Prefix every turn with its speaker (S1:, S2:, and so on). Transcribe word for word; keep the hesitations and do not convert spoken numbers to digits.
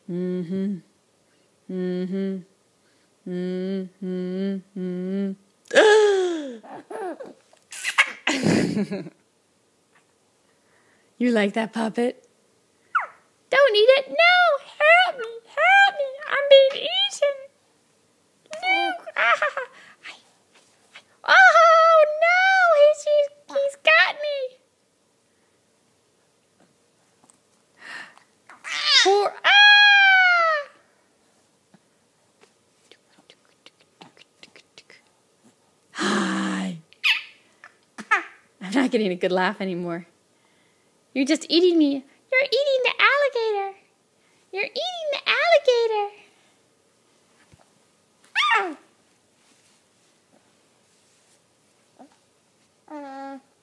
S1: Mm-hmm. Mm-hmm. Mm-hmm. Mm-hmm. You like that puppet? Don't eat it. No! Help me! Help me! I'm being eaten! No! Oh, no! He's, he's, he's got me! Poor... Ah! Hi. I'm not getting a good laugh anymore. You're just eating me. You're eating the alligator. You're eating the alligator. Ah! Uh.